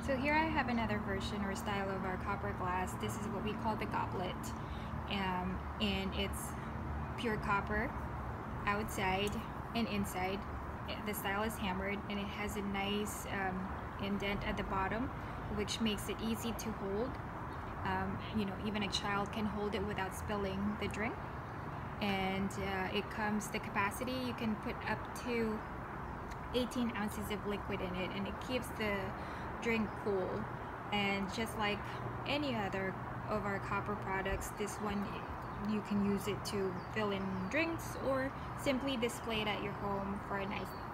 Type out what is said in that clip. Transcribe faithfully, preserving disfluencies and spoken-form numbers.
So here I have another version or style of our copper glass. This is what we call the goblet, um, and it's pure copper outside and inside. The style is hammered and it has a nice um, indent at the bottom, which makes it easy to hold. Um, you know, even a child can hold it without spilling the drink. And uh, it comes, the capacity, you can put up to eighteen ounces of liquid in it, and it keeps the drink cool. And just like any other of our copper products, this one you can use it to fill in drinks or simply display it at your home for a nice